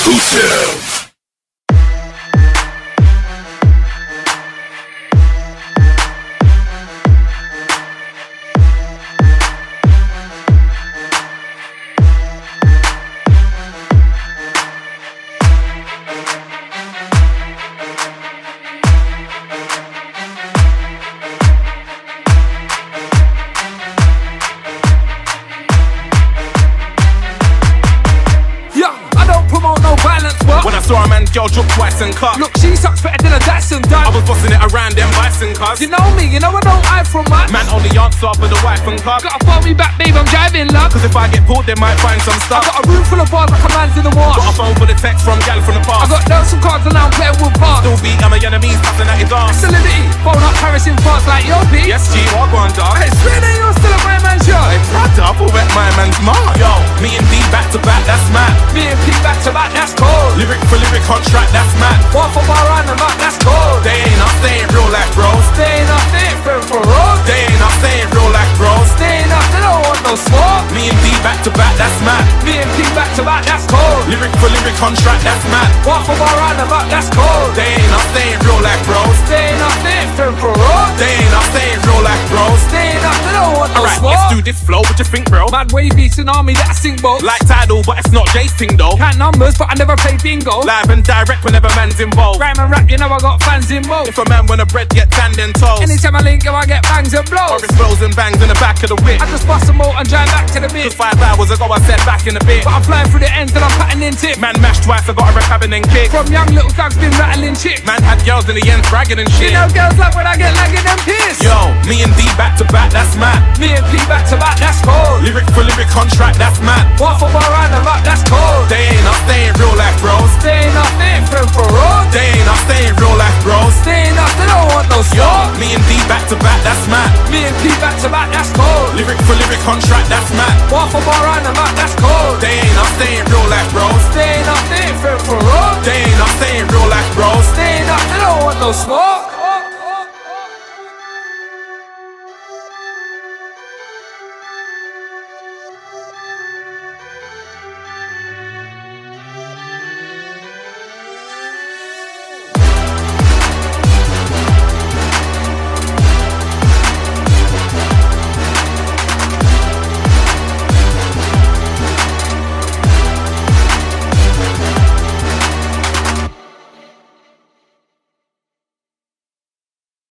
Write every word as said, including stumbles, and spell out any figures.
exclusive. When I saw a man, girl drop twice and cut. Look, she sucks better than a Datsun done. I was bossing it around them bison cars. You know me, you know I don't hide from much. Man only answer for the wife and car. Gotta phone me back, babe, I'm driving, love. Cause if I get pulled, they might find some I stuff. got a room full of bars like a man's in the wash. Got a phone for the text from gal from the I past. got notes and cards and now I'm playing with bars. Still beat, I'm a enemies, nothing at his arse. Solidity, phone up Paris in France like yo, B. Yes, G, what go on, dog? Hey, swear that you're still a my man's show. Hey, brother, I thought that my man's mine. Yo, me and D back to back, that's mad. Me and P back to back, that's cold. Lyric for lyric contract, that's mad. One for bar on the map, that's cold. They ain't us, they ain't real life bros. They ain't up there for for road. They ain't us, they ain't real life bros. They ain't up, they don't want no smoke. Me and D back to back, that's mad. Me and P back to back, that's cold. Lyric for lyric contract, that's mad. One for bar on the map, that's cold. They ain't us, they ain't real life bros. They ain't up there for for road. They ain't us, they ain't real life bros. They ain't up, they don't want no Alright, smoke. let's do this flow, what you think, bro? Mad wavy tsunami that I sing boats. Like Tidal, but it's not Jay's thing though. Count numbers, but I never play bingo. Live and direct whenever man's involved. Rhyme and rap, you know I got fans in both. If a man wanna bread, get tanned and toast. Anytime I link, yo, I get bangs and Or blows. it's blows and bangs in the back of the whip. I just bust them out and drive back to the bit. Cause five hours ago I said back in the bit. But I'm flying through the ends and I'm patting in tip. Man mashed twice, I got a rep having and kick. From young little thugs been rattling chicks. Man had girls in the end bragging and You shit. know girls like when I get lagging and pissed. Yo, me and D back to back, that's mad. Me and P back to back, that's cold. Lyric for lyric contract, that's mad. One for bar on the map, that's cold. They ain't us, they ain't real life bros. They ain't up there for for road. They ain't us, they ain't real life bros. They ain't up, they don't want no Yo, smoke. me and D back to back, that's mad. Me and P back to back, that's cold. Lyric for lyric contract, that's mad. One for bar on the map, that's cold. They ain't us, they ain't real life bros. They ain't up there for for road. They ain't us, they ain't real life bros. They ain't up, they don't want no smoke.